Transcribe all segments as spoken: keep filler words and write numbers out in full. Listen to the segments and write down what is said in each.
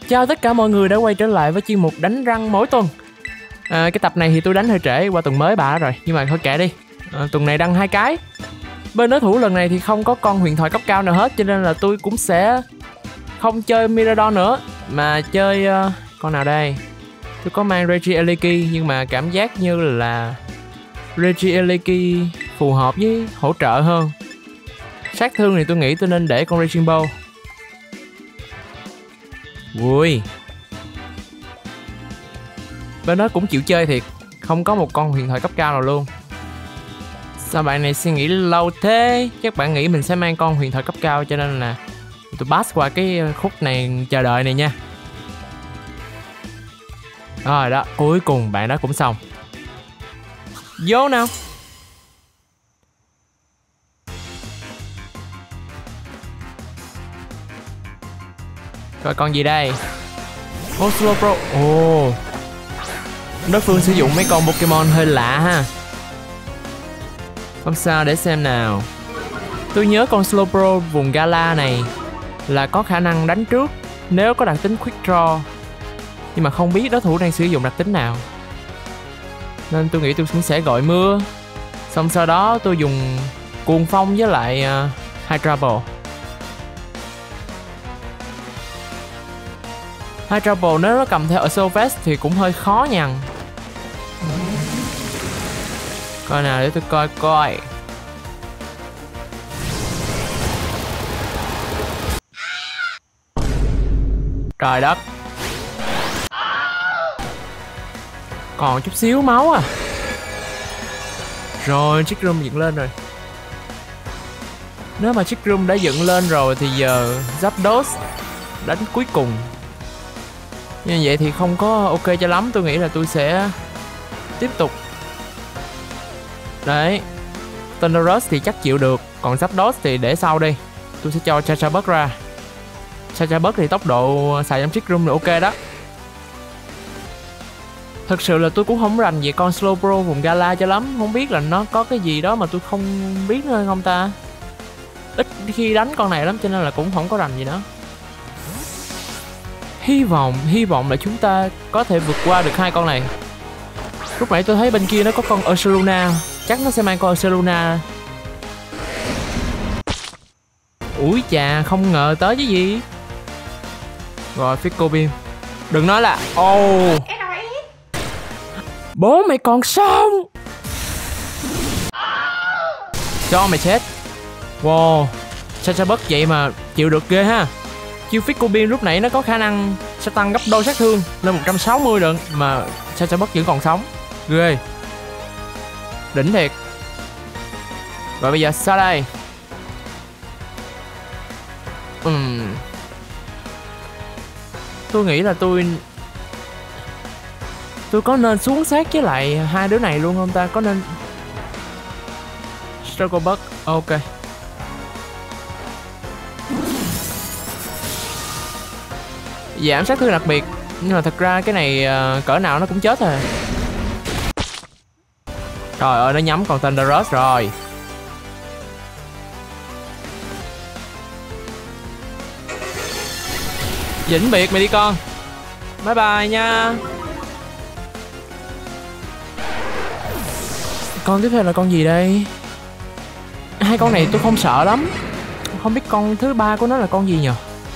Chào tất cả mọi người đã quay trở lại với chuyên mục đánh răng mỗi tuần. à, Cái tập này thì tôi đánh hơi trễ qua tuần mới bà rồi, nhưng mà thôi kệ đi. à, Tuần này đăng hai cái. Bên đối thủ lần này thì không có con huyền thoại cấp cao nào hết, cho nên là tôi cũng sẽ không chơi Mirador nữa, mà chơi uh, con nào đây. Tôi có mang Regieleki, nhưng mà cảm giác như là Regieleki phù hợp với hỗ trợ hơn. Sát thương thì tôi nghĩ tôi nên để con Raging Bow. Ui, bên đó cũng chịu chơi thiệt, không có một con huyền thoại cấp cao nào luôn. Sao bạn này suy nghĩ lâu thế? Chắc bạn nghĩ mình sẽ mang con huyền thoại cấp cao, cho nên là tôi pass qua cái khúc này chờ đợi này nha. Rồi đó, cuối cùng bạn đó cũng xong. Vô nào. Rồi con gì đây? Oh, Slow Pro. Ồ oh. Đối phương sử dụng mấy con Pokemon hơi lạ ha. Không sao, để xem nào. Tôi nhớ con Slow Pro vùng Gala này là có khả năng đánh trước nếu có đặc tính Quick Draw, nhưng mà không biết đối thủ đang sử dụng đặc tính nào, nên tôi nghĩ tôi cũng sẽ gọi mưa. Xong sau đó tôi dùng cuồng phong với lại uh, Hydra Ball. Hydra Ball nếu nó cầm theo ở Soul Vest thì cũng hơi khó nhằn. Coi nào để tôi coi coi. Trời đất, còn chút xíu máu à. Rồi chiếc room dựng lên rồi. Nếu mà chiếc room đã dựng lên rồi thì giờ Zapdos đánh cuối cùng. Như vậy thì không có ok cho lắm. Tôi nghĩ là tôi sẽ tiếp tục. Đấy, Thunderous thì chắc chịu được, còn Zapdos thì để sau đi. Tôi sẽ cho Chatterbug ra. Chatterbug thì tốc độ xài trong chiếc room là ok đó. Thực sự là tôi cũng không rành về con Slow Pro vùng Gala cho lắm. Không biết là nó có cái gì đó mà tôi không biết nữa không ta. Ít khi đánh con này lắm cho nên là cũng không có rành gì nữa. Hy vọng, hy vọng là chúng ta có thể vượt qua được hai con này. Lúc nãy tôi thấy bên kia nó có con Ursaluna, chắc nó sẽ mang con Ursaluna. Ui chà, không ngờ tới chứ gì. Rồi Fickle Beam. Đừng nói là oh, bố mày còn sống. Cho mày chết. Wow, Chatterbug vậy mà chịu được ghê ha. Chiêu Fickle Beam lúc nãy nó có khả năng sẽ tăng gấp đôi sát thương lên một trăm sáu mươi lận, mà Chatterbug vẫn còn sống. Ghê, đỉnh thiệt. Rồi bây giờ sao đây? uhm. Tôi nghĩ là tôi Tôi có nên xuống sát với lại hai đứa này luôn không ta? Có nên Struggle Bug. Ok, giảm sát thương đặc biệt, nhưng mà thật ra cái này uh, cỡ nào nó cũng chết rồi. Trời ơi, nó nhắm con Thunderous rồi. Vĩnh biệt mày đi con. Bye bye nha. Con tiếp theo là con gì đây? Hai con này tôi không sợ lắm. Không biết con thứ ba của nó là con gì nhỉ?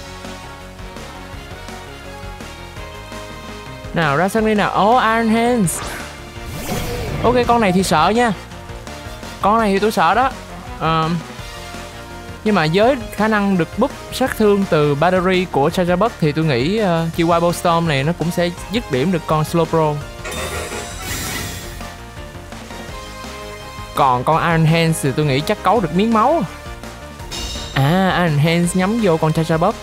Nào ra sân đi nào. Oh, Iron Hands. Ok, con này thì sợ nha. Con này thì tôi sợ đó. uh, Nhưng mà với khả năng được búp sát thương từ battery của Chatterbug thì tôi nghĩ uh, chiêu Wild Storm này nó cũng sẽ dứt điểm được con Slow Pro. Còn con Iron Hands thì tôi nghĩ chắc cấu được miếng máu. À, Iron Hands nhắm vô con Chatterbug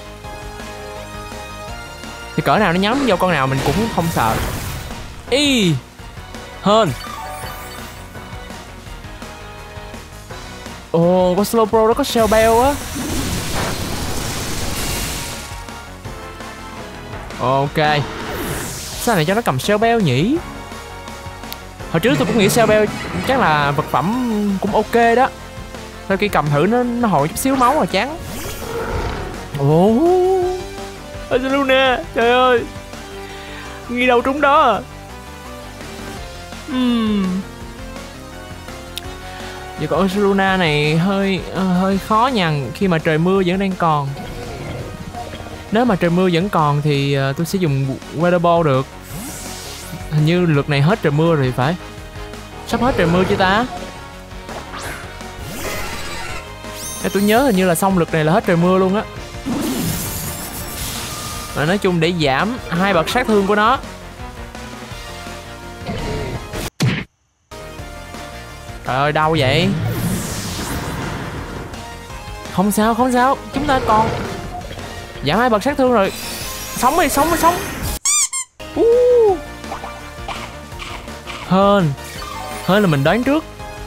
thì cỡ nào nó nhắm vô con nào mình cũng không sợ. Y hơn. Ồ, con Slow Pro nó có Shell Bell á. Ok, sao này cho nó cầm Shell Bell nhỉ? Hồi trước tôi cũng nghĩ Shell Bell chắc là vật phẩm cũng ok đó. Sau khi cầm thử nó nó hồi chút xíu máu rồi chán. Ồ, Ursaluna, trời ơi. Nghi đâu trúng đó à. uhm. Vậy còn Ursaluna này hơi uh, hơi khó nhằn khi mà trời mưa vẫn đang còn. Nếu mà trời mưa vẫn còn thì uh, tôi sẽ dùng Weather Ball được. Hình như lượt này hết trời mưa rồi thì phải. Sắp hết trời mưa chứ ta. Để tôi nhớ hình như là xong lượt này là hết trời mưa luôn á. Và nói chung để giảm hai bậc sát thương của nó. Trời ơi đau vậy. Không sao không sao, chúng ta còn giảm hai bậc sát thương rồi. Sống đi, sống đi, sống. uh. Hên Hên là mình đoán trước.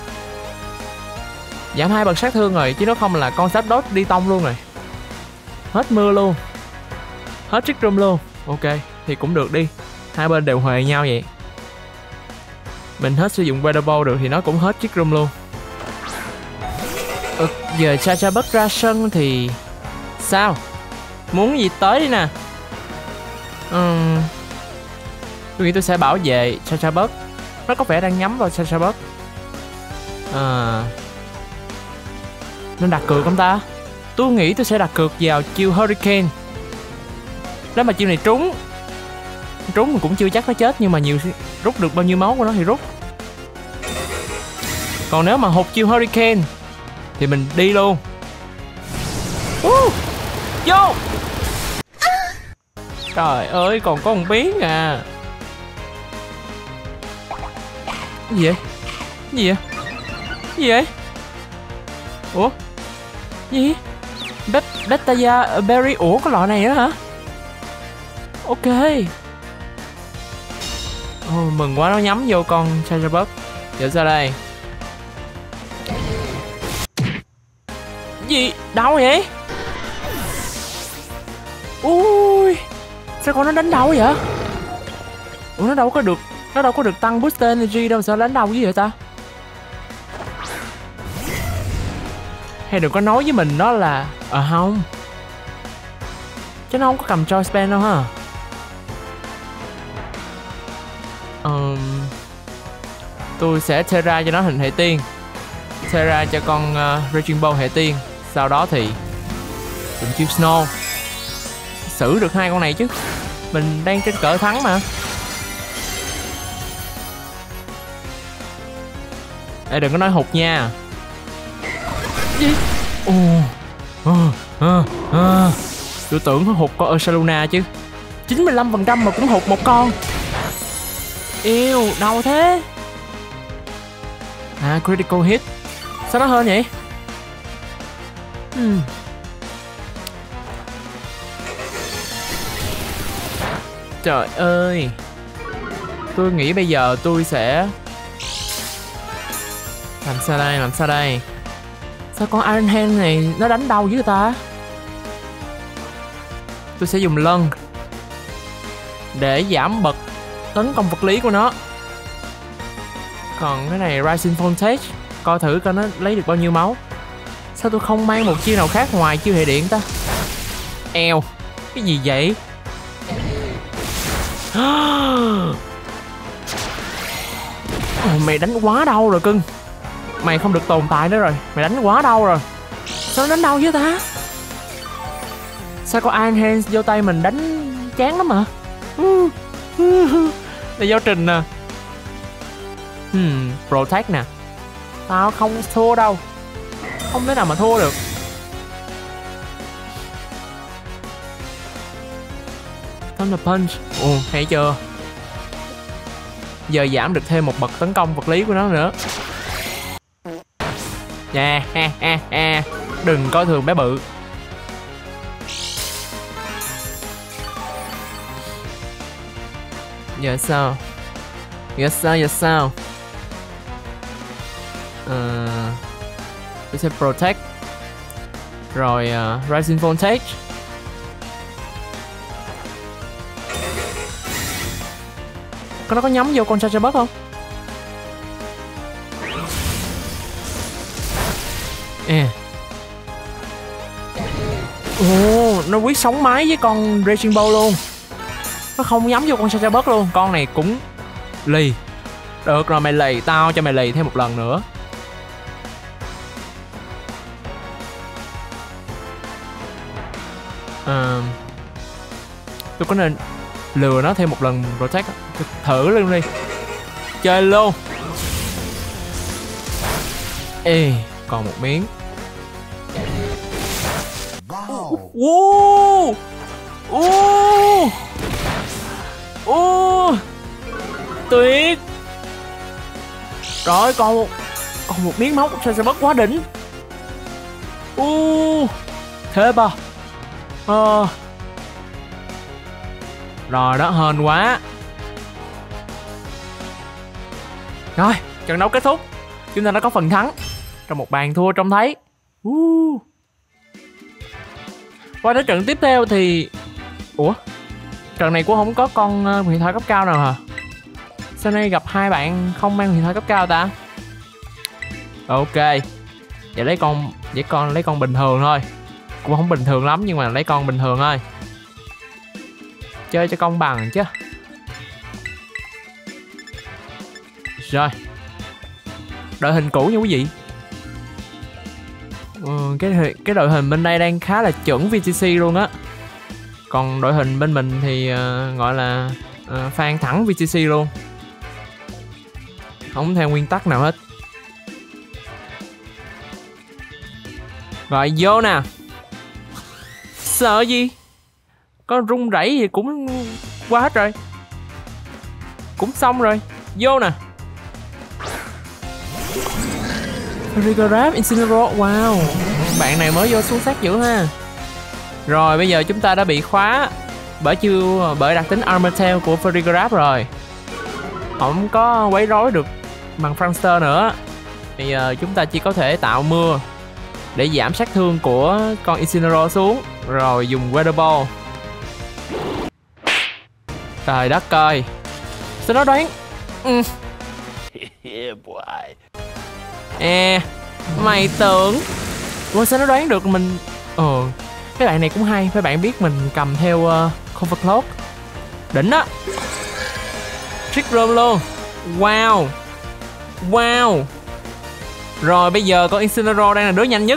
Giảm hai bậc sát thương rồi, chứ nó không là con sáp đốt đi tông luôn rồi. Hết mưa luôn, hết trick room luôn. Ok thì cũng được đi, hai bên đều huề nhau vậy. Mình hết sử dụng Weather Ball được thì nó cũng hết trick room luôn. Ừ, giờ Chatterbug ra sân thì sao? Muốn gì tới đi nè. uhm, Tôi nghĩ tôi sẽ bảo vệ Chatterbug. Nó có vẻ đang nhắm vào Chatterbug. À, nên đặt cược không ta? Tôi nghĩ tôi sẽ đặt cược vào chiêu Hurricane. Nếu mà chiêu này trúng Trúng mình cũng chưa chắc nó chết, nhưng mà nhiều rút được bao nhiêu máu của nó thì rút. Còn nếu mà hụt chiêu Hurricane thì mình đi luôn. uh, Vô. Trời ơi còn có một biến à. Cái gì vậy? Cái gì vậy? Cái gì vậy? Ủa? Gì? Bet Betaya Berry. Ủa có loại này nữa hả? Ok. Oh, mừng quá, nó nhắm vô con Chatterbug. Giờ ra đây. Gì? Đau vậy? Ui, sao con nó đánh đau vậy? Ủa nó đâu có được Nó đâu có được tăng booster energy đâu, sao đánh đau cái gì vậy ta? Hay đừng có nói với mình đó là ờ à, không, chứ nó không có cầm choice pen đâu ha. um, Tôi sẽ Terra cho nó hình hệ tiên, Terra cho con uh, Raging Ball hệ tiên. Sau đó thì dùng chiêu Snow. Xử được hai con này chứ, mình đang trên cỡ thắng mà. Ê đừng có nói hụt nha. Gì? Ồ, à, à, à. Tôi tưởng nó hụt con Ursaluna chứ. chín mươi lăm phần trăm mà cũng hụt một con. Yêu, đau thế. À, critical hit. Sao nó hơn vậy? Hmm. Trời ơi. Tôi nghĩ bây giờ tôi sẽ làm sao đây, làm sao đây? Sao con Iron Hand này nó đánh đau dữ ta? Tôi sẽ dùng lân để giảm bậc tấn công vật lý của nó. Còn cái này Rising Voltage, coi thử coi nó lấy được bao nhiêu máu. Sao tôi không mang một chiêu nào khác ngoài chiêu hệ điện ta? Eo, cái gì vậy? Oh, mày đánh quá đau rồi cưng. Mày không được tồn tại nữa rồi, mày đánh quá đau rồi. Sao nó đánh đau với ta? Sao có Iron Hands vô tay mình đánh chán lắm mà. Là do Trình nè. Hmm, Protect nè. Tao không thua đâu, không thể nào mà thua được. Thunder Punch. Ồ, hay chưa? Giờ giảm được thêm một bậc tấn công vật lý của nó nữa. Nha, ha ha ha. Đừng coi thường bé bự. Giờ sao? Giờ sao, giờ sao? Ờ... Tôi sẽ Protect. Rồi uh, Rising Voltage. Có nó có nhắm vô con Chatterbug không? Ồ, oh, nó quyết sống mái với con Raging Bull luôn. Nó không nhắm vô con Charjabug luôn. Con này cũng lì. Được rồi mày lì, tao cho mày lì thêm một lần nữa. À, tôi có nên lừa nó thêm một lần Protect. Thử luôn đi. Chơi luôn. Ê, còn một miếng. Wow. Wow. Wow. Tuyệt. Rồi còn một, còn một miếng máu sao sẽ bất quá đỉnh. Wow. Thế ba. Ờ. Rồi đó, hên quá. Rồi, trận đấu kết thúc. Chúng ta đã có phần thắng trong một bàn thua trông thấy. uh. Qua đến trận tiếp theo thì... Ủa? Trận này cũng không có con uh, huyền thoại cấp cao nào hả? Sao nay gặp hai bạn không mang huyền thoại cấp cao ta? Ok. Vậy lấy con... Vậy con lấy con bình thường thôi. Cũng không bình thường lắm nhưng mà lấy con bình thường thôi. Chơi cho công bằng chứ. Rồi. Đội hình cũ nha quý vị. ừ, cái, cái đội hình bên đây đang khá là chuẩn vê tê xê luôn á. Còn đội hình bên mình thì uh, gọi là uh, fan thẳng vê tê xê luôn. Không theo nguyên tắc nào hết. Rồi vô nè. Sợ gì? Có rung rẩy gì cũng qua hết rồi. Cũng xong rồi. Vô nè. Farigiraf, Incineroar. Wow. Bạn này mới vô xuống sắc dữ ha. Rồi bây giờ chúng ta đã bị khóa bởi chưa bởi đặc tính Armor Tail của Farigiraf rồi. Không có quấy rối được bằng Frankster nữa. Bây giờ chúng ta chỉ có thể tạo mưa để giảm sát thương của con Incineroar xuống. Rồi dùng Weather Ball. Trời đất ơi. Sao nó đoán? ừ. À, mày tưởng. Ủa sao nó đoán được mình. Ờ cái bạn này cũng hay. Mấy bạn biết mình cầm theo uh, Cover Cloak. Đỉnh đó. Trick Room luôn. Wow. Wow. Rồi bây giờ con Incineroar đang là đứa nhanh nhất.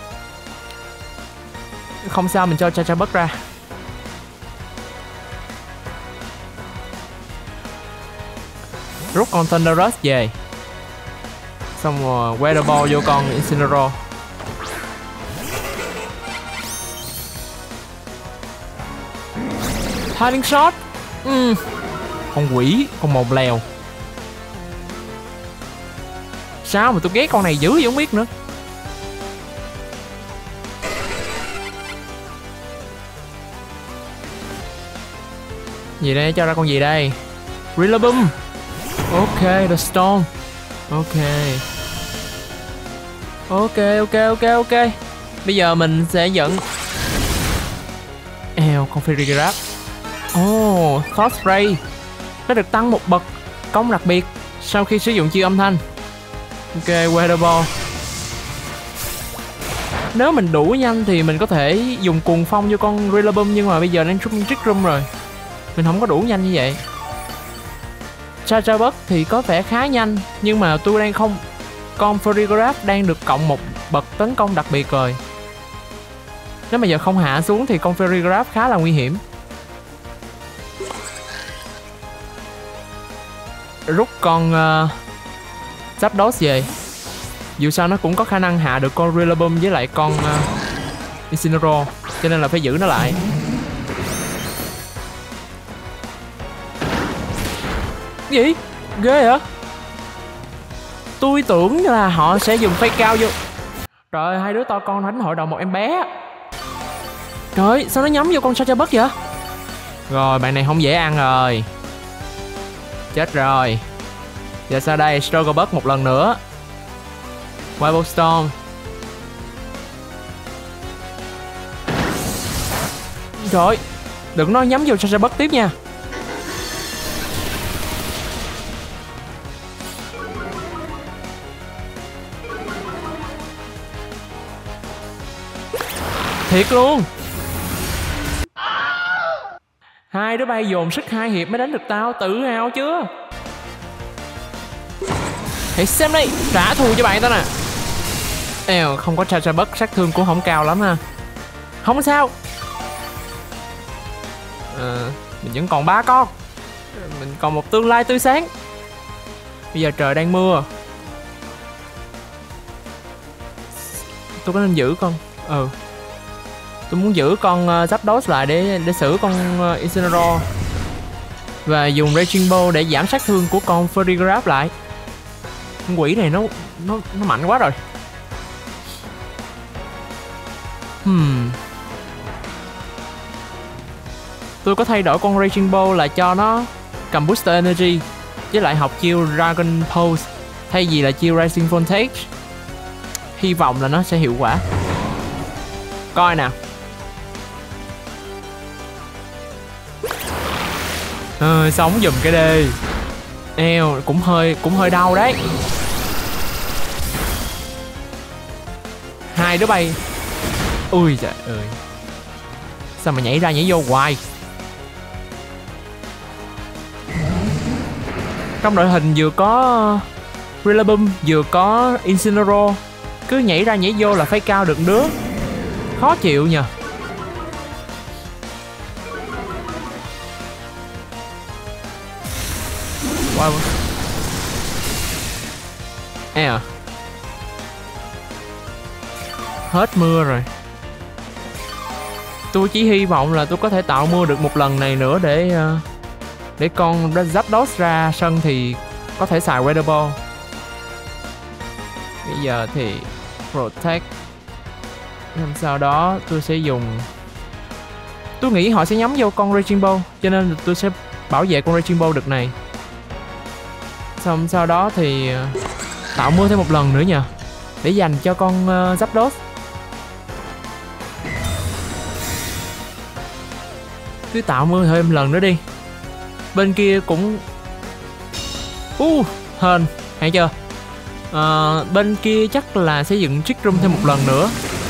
Không sao, mình cho Charjabug ra. Rút con Thunderous về. Xong rồi Weather Ball vô con Incineroar. Hiding Shot. uhm. Con quỷ, con mồm lèo. Sao mà tôi ghét con này dữ vậy không biết nữa. Gì đây, cho ra con gì đây? Rillaboom. Ok, The Storm. Ok. Ok, ok, ok, ok. Bây giờ mình sẽ dẫn. Eo, con Farigiraf. Oh, Thought Spray. Nó được tăng một bậc công đặc biệt sau khi sử dụng chiêu âm thanh. Ok, Weather Ball. Nếu mình đủ nhanh thì mình có thể dùng cuồng phong vô con Rillaboom. Nhưng mà bây giờ đang Trick Room rồi. Mình không có đủ nhanh như vậy. Charjabug thì có vẻ khá nhanh. Nhưng mà tôi đang không. Con Farigiraf đang được cộng một bậc tấn công đặc biệt rồi. Nếu mà giờ không hạ xuống thì con Farigiraf khá là nguy hiểm. Rút con uh, Zapdos về. Dù sao nó cũng có khả năng hạ được con Rillaboom với lại con uh, Incineroar. Cho nên là phải giữ nó lại. Gì? Ghê hả? Tôi tưởng là họ sẽ dùng phay cao vô. Trời, hai đứa to con đánh hội đồng một em bé. Trời, sao nó nhắm vô con Charjabug vậy? Rồi, bạn này không dễ ăn rồi. Chết rồi. Giờ sao đây? Strugglebug một lần nữa. Wild Storm. Trời, đừng nói nhắm vô Charjabug tiếp nha. Thiệt luôn. Hai đứa bay dồn sức hai hiệp mới đánh được tao, tự hào chưa? Hãy xem đi, trả thù cho bạn tao nè. Eo, không có Chacha Buck, sát thương cũng không cao lắm ha. Không sao. À, mình vẫn còn ba con. Mình còn một tương lai tươi sáng. Bây giờ trời đang mưa. Tôi có nên giữ con. Ừ. Tôi muốn giữ con uh, Zapdos lại để để xử con uh, Incineroar. Và dùng Raging Ball để giảm sát thương của con Farigiraf lại. Con quỷ này nó nó nó mạnh quá rồi. Hmm. Tôi có thay đổi con Raging Ball là cho nó cầm Booster Energy với lại học chiêu Dragon Pulse thay vì là chiêu Rising Voltage. Hy vọng là nó sẽ hiệu quả. Coi nào. Ờ, sống giùm cái đi. Eo, cũng hơi cũng hơi đau đấy. Hai đứa bay. Ui trời ơi. Sao mà nhảy ra nhảy vô hoài. Trong đội hình vừa có Rillaboom vừa có Incineroar, cứ nhảy ra nhảy vô là phải cao được đứa. Khó chịu nhờ. Wow. E à. Hết mưa rồi. Tôi chỉ hy vọng là tôi có thể tạo mưa được một lần này nữa để uh, để con Zapdos ra sân thì có thể xài Weather Ball. Bây giờ thì Protect. Làm sau đó tôi sẽ dùng. Tôi nghĩ họ sẽ nhắm vô con Raging Ball, cho nên tôi sẽ bảo vệ con Raging Ball đợt này. Xong sau đó thì tạo mưa thêm một lần nữa nhờ, để dành cho con uh, Zapdos. Cứ tạo mưa thêm một lần nữa đi. Bên kia cũng uh, hên, hay chưa? Uh, bên kia chắc là sẽ dựng Trick Room thêm một lần nữa.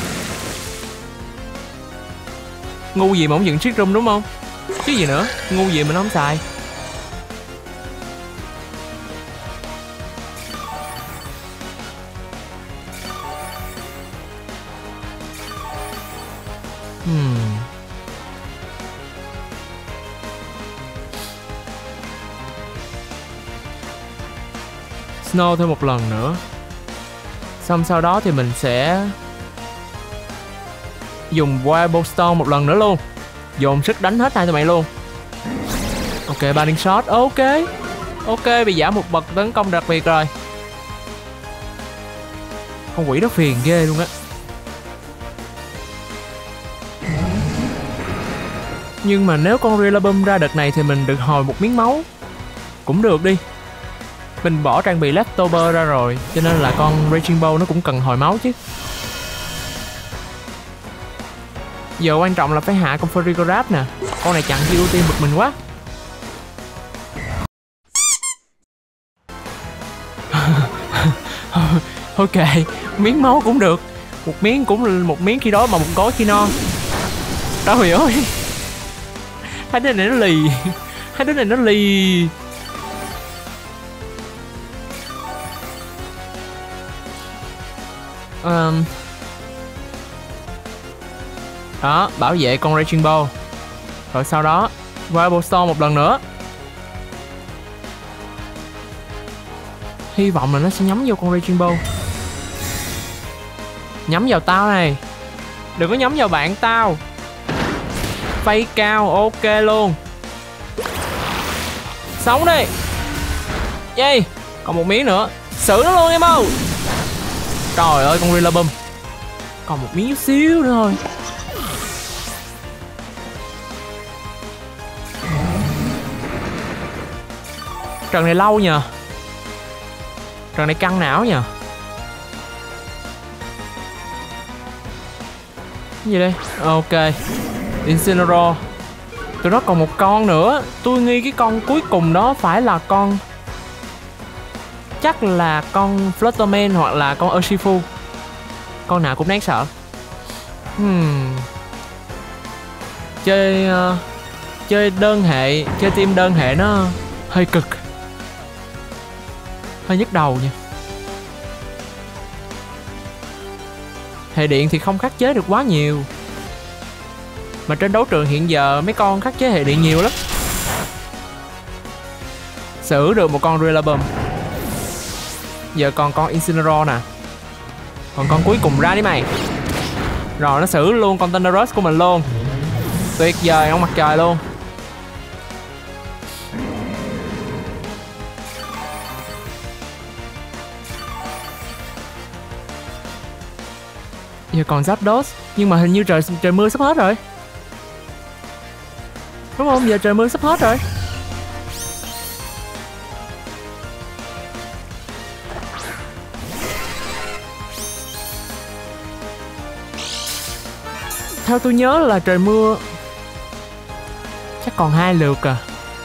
Ngu gì mà không dựng Trick Room đúng không? Chứ gì nữa, ngu gì mà nó không xài. Hmm. Snow thêm một lần nữa. Xong sau đó thì mình sẽ dùng Wild Storm một lần nữa luôn. Dồn sức đánh hết hai tụi mày luôn. Ok, Banning Shot. Ok. Ok, bị giảm một bậc tấn công đặc biệt rồi. Con quỷ đó phiền ghê luôn á. Nhưng mà nếu con Rillaboom ra đợt này thì mình được hồi một miếng máu. Cũng được đi. Mình bỏ trang bị Leftover ra rồi, cho nên là con Raging Ball nó cũng cần hồi máu chứ. Giờ quan trọng là phải hạ con Farigiraf nè. Con này chặn chi ưu tiên bực mình quá. Ok, miếng máu cũng được. Một miếng cũng một miếng khi đói mà một gói khi no. Trời ơi. Hai đứa này nó lì. Hai đứa này nó lì. Um, đó, bảo vệ con Raging Ball. Rồi sau đó Wild Storm một lần nữa. Hy vọng là nó sẽ nhắm vô con Raging Ball. Nhắm vào tao này. Đừng có nhắm vào bạn tao. Phay cao, ok luôn. Sống đi. Yay. Còn một miếng nữa. Xử nó luôn em ơi. Trời ơi con Rillaboom. Còn một miếng xíu nữa thôi. Trận này lâu nhờ. Trận này căng não nhờ. Cái gì đây? Ok. Incineroar. Tụi nó còn một con nữa. Tôi nghi cái con cuối cùng đó phải là con, chắc là con Flutterman hoặc là con Urshifu. Con nào cũng đáng sợ. Hmm. Chơi uh, chơi đơn hệ, chơi team đơn hệ nó hơi cực, hơi nhức đầu nha. Hệ điện thì không khắc chế được quá nhiều, mà trên đấu trường hiện giờ mấy con khắc chế hệ điện nhiều lắm. Xử được một con Rillaboom. Giờ còn con Incineroar nè. Còn con cuối cùng ra đi mày. Rồi nó xử luôn con Thunderous của mình luôn. Tuyệt vời, ông mặt trời luôn. Giờ còn Zapdos. Nhưng mà hình như trời trời mưa sắp hết rồi, đúng không? Giờ trời mưa sắp hết rồi. Theo tôi nhớ là trời mưa chắc còn hai lượt à.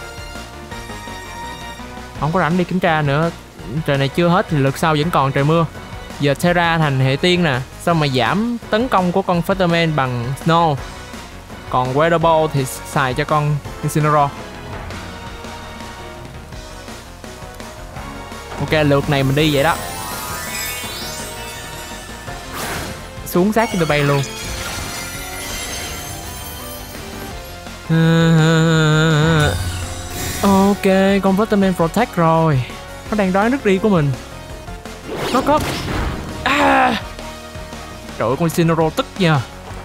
Không có rảnh đi kiểm tra nữa. Trời này chưa hết thì lượt sau vẫn còn trời mưa. Giờ Terra thành hệ tiên nè. Xong mà giảm tấn công của con Fighterman bằng Snow. Còn Weather Ball thì xài cho con Incineroar. Ok, lượt này mình đi vậy đó. Xuống sát cho tụi bay luôn. Ok, con Fighterman Protect rồi. Nó đang đoán nước đi của mình. Nó có à. Trời ơi, con Incineroar tức nha.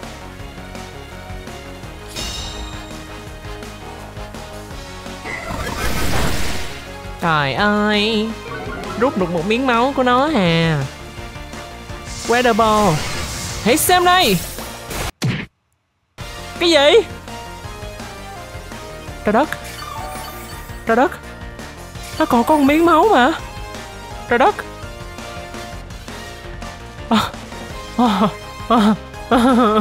Trời ơi, rút được một miếng máu của nó hà. Weather Ball, hãy xem đây. Cái gì? Trời đất. Trời đất. Nó còn có một miếng máu mà. Trời đất. à, à, à, à.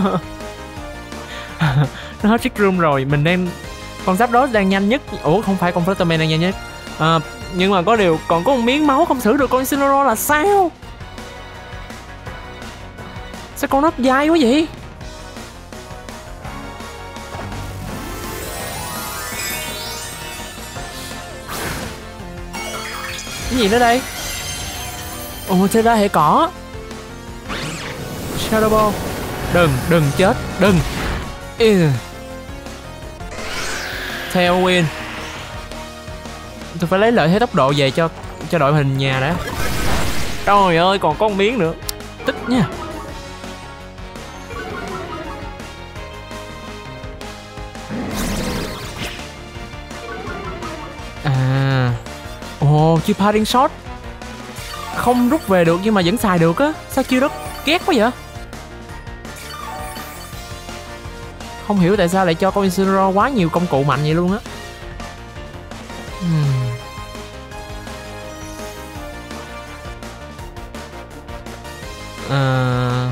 Nó hết trick room rồi. Mình đang, con Zapdos đang nhanh nhất. Ủa không phải con Fighterman đang nhanh nhất à, nhưng mà có điều còn có một miếng máu không xử được con Incineroar là sao? Sao con nó dai quá vậy? Cái gì nữa đây? Ồ, thế ra hệ cỏ. Shadow Ball. Đừng, đừng chết, đừng. Ừ. Tailwind. Tôi phải lấy lợi thế tốc độ về cho cho đội hình nhà đã. Trời ơi, còn có một miếng nữa. Tức nha. À. Ồ, chiêu Parting Shot không rút về được nhưng mà vẫn xài được á. Sao chiêu đó ghét quá vậy? Không hiểu tại sao lại cho con Incineroar quá nhiều công cụ mạnh vậy luôn á. Hmm. À...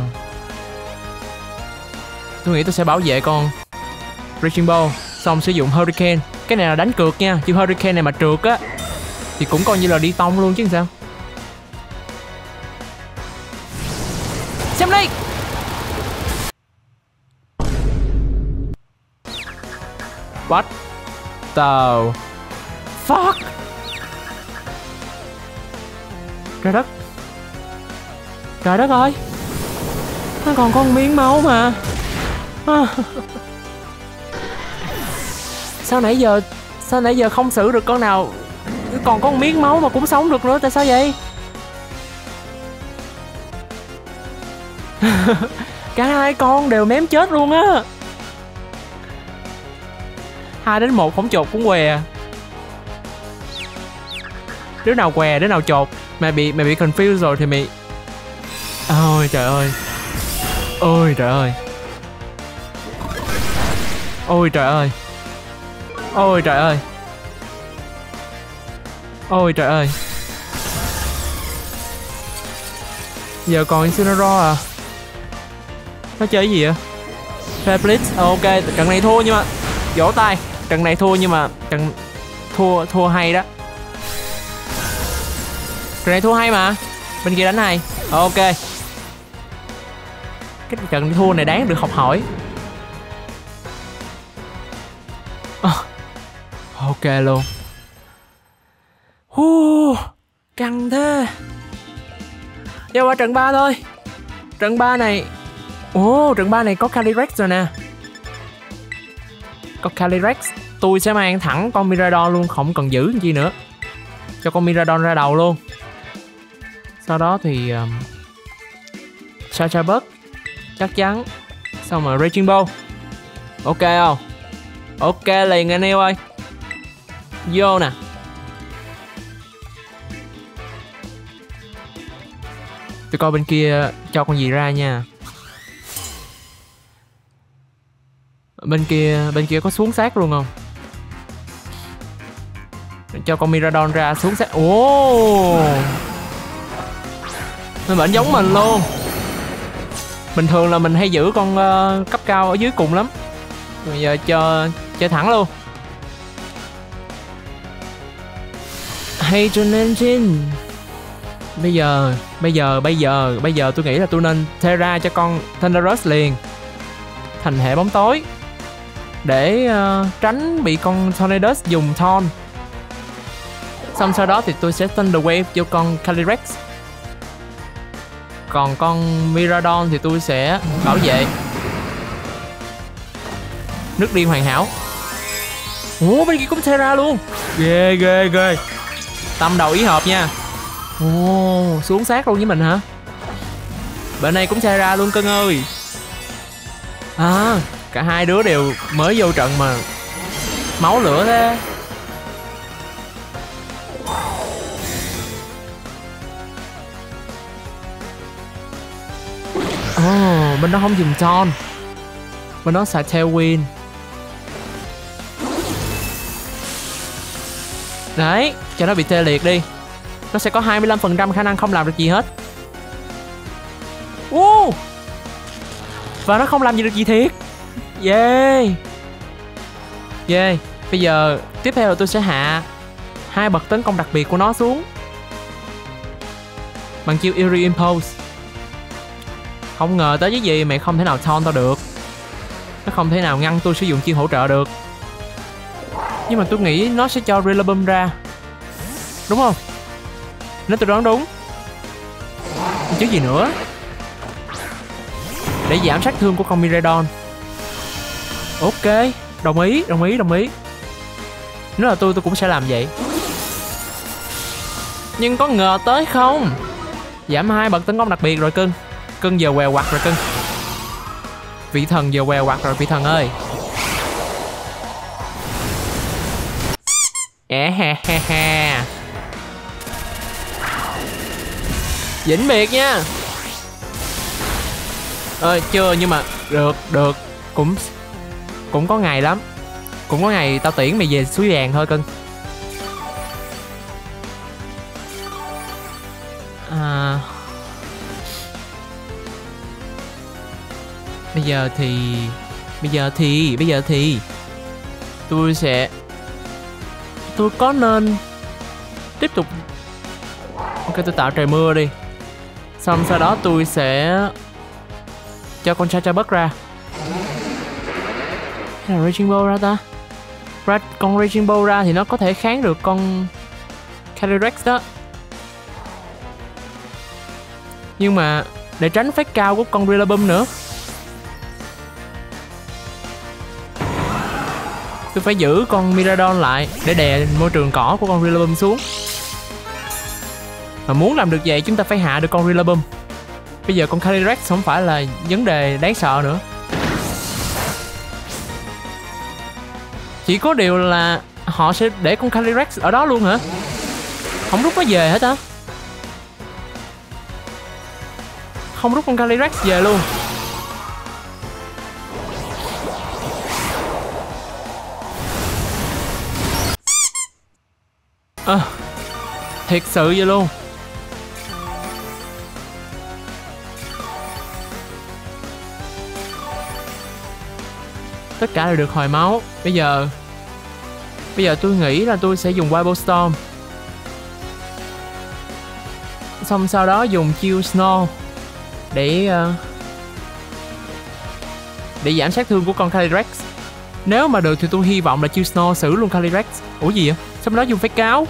Tôi nghĩ tôi sẽ bảo vệ con Raging Ball, xong sử dụng Hurricane. Cái này là đánh cược nha. Chiêu Hurricane này mà trượt á thì cũng coi như là đi tông luôn chứ sao. Xem đây. What the fuck? Trời đất. Trời đất ơi. Nó còn có một miếng máu mà. À. Sao nãy giờ Sao nãy giờ không xử được con nào. Còn có một miếng máu mà cũng sống được nữa. Tại sao vậy? Cả hai con đều mém chết luôn á. Hai đến một không chột cũng què. Đứa nào què, đứa nào chột. Mày bị mày bị confused rồi thì mày. Ôi trời ơi. Ôi trời ơi. Ôi trời ơi. Ôi trời ơi. Ôi trời ơi. Giờ còn Incineroar à. Nó chơi cái gì vậy? Fair Blitz. Ok, trận này thua nhưng mà vỗ tay. Trận này thua nhưng mà trận thua thua hay đó. Trận này thua hay mà. Bên kia đánh hay. Ok. Cái trận thua này đáng được học hỏi. Ok luôn. Hu, căng thế. Giờ qua trận ba thôi. Trận ba này. Ồ, oh, trận ba này có Calyrex rồi nè. Có Calyrex. Tôi sẽ mang thẳng con Miraidon luôn, không cần giữ gì nữa. Cho con Miraidon ra đầu luôn. Sau đó thì um, Charjabug chắc chắn. Xong rồi Raging Ball. Ok không? Ok liền anh yêu ơi. Vô nè. Tôi coi bên kia cho con gì ra nha. Bên kia bên kia có xuống xác luôn không? Cho con Miraidon ra xuống xác. Ồ, nó vẫn giống mình luôn. Bình thường là mình hay giữ con uh, cấp cao ở dưới cùng lắm. Bây giờ cho chơi thẳng luôn. Hadron Engine. Bây giờ Bây giờ Bây giờ Bây giờ tôi nghĩ là tôi nên Terra cho con Thunderous liền. Thành hệ bóng tối. Để uh, tránh bị con Tornadus dùng Thorn. Xong sau đó thì tôi sẽ Thunder Wave cho con Calyrex. Còn con Miraidon thì tôi sẽ bảo vệ. Nước điên hoàn hảo. Ủa, bên kia cũng Terra luôn. Ghê ghê ghê. Tâm đầu ý hợp nha. Ồ, xuống sát luôn với mình hả? Bên này cũng Terra luôn cưng ơi. À, cả hai đứa đều mới vô trận mà máu lửa thế. Ồ, oh, bên đó không dùng Ton. Bên đó xài Tailwind. Đấy, cho nó bị tê liệt đi. Nó sẽ có hai mươi lăm phần trăm khả năng không làm được gì hết. uh! Và nó không làm gì được gì thiệt. Yeah. Yeah. Bây giờ tiếp theo là tôi sẽ hạ hai bậc tấn công đặc biệt của nó xuống bằng chiêu Eerie Impulse. Không ngờ tới cái gì mày không thể nào taunt tao được. Nó không thể nào ngăn tôi sử dụng chiêu hỗ trợ được. Nhưng mà tôi nghĩ nó sẽ cho Rillaboom ra. Đúng không? Nếu tôi đoán đúng. Chứ gì nữa. Để giảm sát thương của con Miraidon. Ok, đồng ý, đồng ý, đồng ý. Nếu là tôi, tôi cũng sẽ làm vậy. Nhưng có ngờ tới không? Giảm hai bậc tấn công đặc biệt rồi cưng. Cưng giờ quèo quặt rồi cưng. Vị thần giờ quèo quặt rồi vị thần ơi. À, ha ha ha. Vĩnh biệt nha. Ờ chưa, nhưng mà được được cũng cũng có ngày lắm. Cũng có ngày tao tiễn mày về suối vàng thôi cưng. À, bây giờ thì bây giờ thì bây giờ thì tôi sẽ tôi có nên tiếp tục. Ok, tôi tạo trời mưa đi. Xong sau đó tôi sẽ cho con Charjabug ra. Hay là Raging Ball ra ta? Ra con Raging Ball ra thì nó có thể kháng được con Calyrex đó. Nhưng mà để tránh phát cao của con Rillaboom nữa, tôi phải giữ con Miraidon lại để đè môi trường cỏ của con Rillaboom xuống. Mà muốn làm được vậy chúng ta phải hạ được con Rillaboom. Bây giờ con Calyrex không phải là vấn đề đáng sợ nữa. Chỉ có điều là họ sẽ để con Calyrex ở đó luôn hả? Không rút nó về hết á? Không rút con Calyrex về luôn. À, thiệt sự vậy luôn. Tất cả đều được hồi máu. Bây giờ Bây giờ tôi nghĩ là tôi sẽ dùng Wild Storm. Xong sau đó dùng chiêu Snow Để uh, Để giảm sát thương của con Calyrex. Nếu mà được thì tôi hy vọng là chiêu Snow xử luôn Calyrex. Ủa gì vậy? Sao nó dùng phép cáo?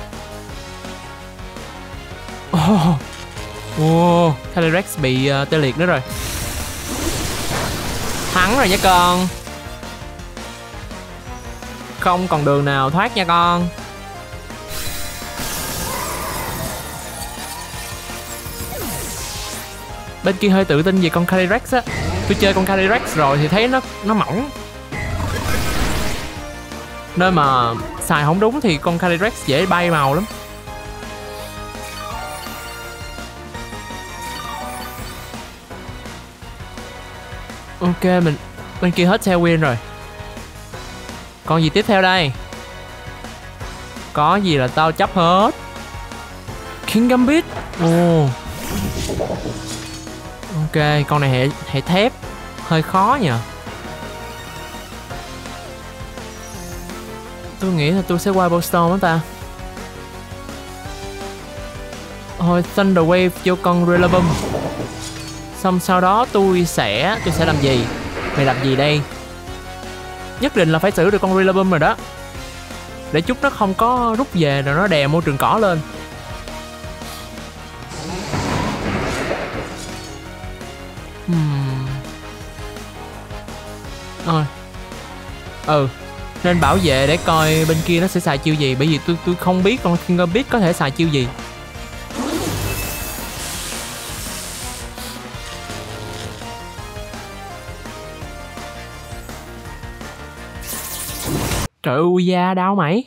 Oh. Oh, Calyrex bị uh, tê liệt nữa rồi. Thắng rồi nha con. Không còn đường nào thoát nha con. Bên kia hơi tự tin về con Calyrex á. Tôi chơi con Calyrex rồi thì thấy nó nó mỏng, nên mà xài không đúng thì con Calyrex dễ bay màu lắm. Ok, mình bên kia hết Tailwind rồi. Còn gì tiếp theo đây? Có gì là tao chấp hết. King Gambit. Ồ. Ok, con này hệ hệ thép hơi khó nhờ. Tôi nghĩ là tôi sẽ qua Bowstorm đó ta. Thôi Thunder Wave vô con Rillaboom. Xong sau đó tôi sẽ Tôi sẽ làm gì? Mày làm gì đây? Nhất định là phải xử được con Rillaboom rồi đó, để chút nó không có rút về rồi nó đè môi trường cỏ lên. Hmm. Rồi. Ừ, nên bảo vệ để coi bên kia nó sẽ xài chiêu gì, bởi vì tôi tôi không biết con King Gambit có thể xài chiêu gì. Trời ơi, da đau mày.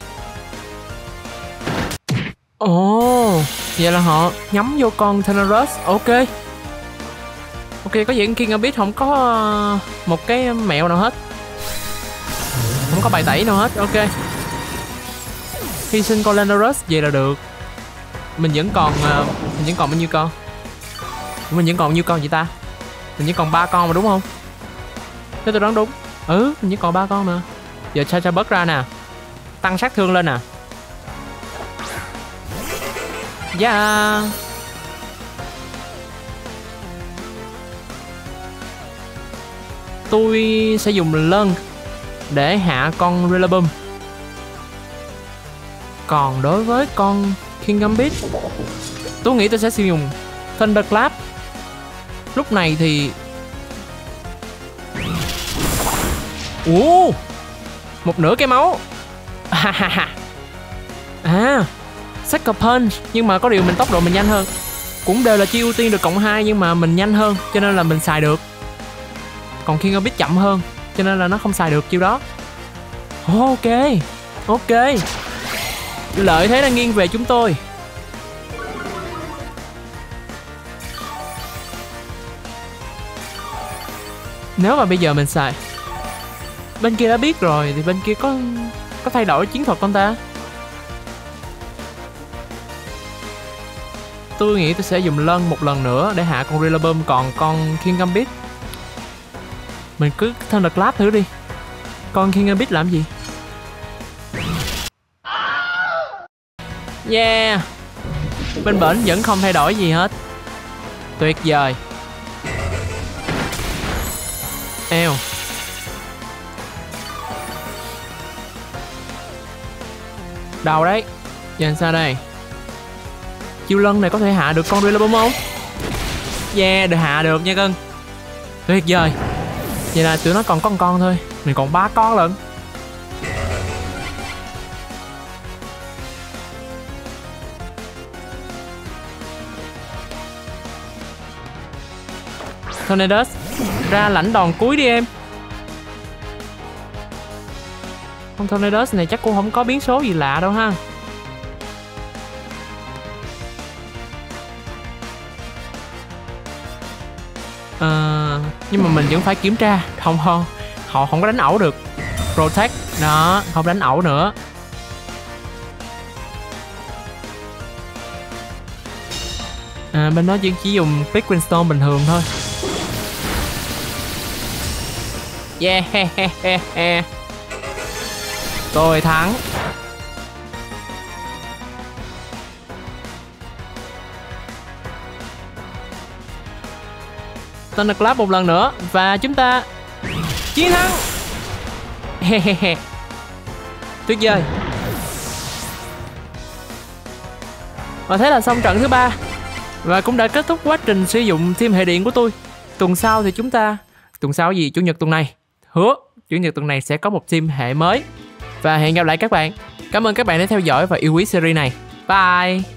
Ồ, vậy là họ nhắm vô con Thunderous. Ok. Ok, có vẻ King Gambit không có một cái mẹo nào hết, không có bài tẩy nào hết. Ok, hy sinh con Thunderous vậy là được. Mình vẫn còn Mình vẫn còn bao nhiêu con? Mình vẫn còn bao nhiêu con vậy ta? Mình vẫn còn ba con mà đúng không? Nếu tôi đoán đúng. Ừ, mình vẫn còn ba con mà. Giờ cho cho bớt ra nè, tăng sát thương lên nè. Yeah. Tôi sẽ dùng lân để hạ con Rillaboom. Còn đối với con King Gambit, tôi nghĩ tôi sẽ sử dụng Thunderclap. Lúc này thì ủa, một nửa cái máu. À, Sucker Punch. Nhưng mà có điều mình tốc độ mình nhanh hơn. Cũng đều là chiêu ưu tiên được cộng hai, nhưng mà mình nhanh hơn cho nên là mình xài được. Còn King Gambit chậm hơn cho nên là nó không xài được chiêu đó. Ok, ok, lợi thế đang nghiêng về chúng tôi. Nếu mà bây giờ mình xài, bên kia đã biết rồi thì bên kia có có thay đổi chiến thuật không ta? Tôi nghĩ tôi sẽ dùng lân một lần nữa để hạ con Rillaboom. Còn con King Gambit mình cứ Thunderclap thử đi. Con King Gambit làm gì? Yeah, bên bển vẫn không thay đổi gì hết. Tuyệt vời. Eo. Đầu đấy. Giờ sao đây? Chiêu lân này có thể hạ được con Rillaboom không? Yeah, được, hạ được nha cưng. Tuyệt vời. Vậy là tụi nó còn có một con thôi, mình còn ba con lận. Tornadus, ra lãnh đòn cuối đi em. Con Tornadus này chắc cũng không có biến số gì lạ đâu ha. À, nhưng mà mình vẫn phải kiểm tra. Không không, họ không có đánh ẩu được. Protect, đó, không đánh ẩu nữa. À, bên đó chỉ, chỉ dùng Big Windstorm bình thường thôi. Yeah, tôi thắng. Thunderclap một lần nữa và chúng ta chiến thắng. Tuyệt vời. Và thế là xong trận thứ ba. Và cũng đã kết thúc quá trình sử dụng sim hệ điện của tôi. Tuần sau thì chúng ta... Tuần sau gì? Chủ nhật tuần này. Hứa, Chủ nhật tuần này sẽ có một sim hệ mới. Và hẹn gặp lại các bạn. Cảm ơn các bạn đã theo dõi và yêu quý series này. Bye!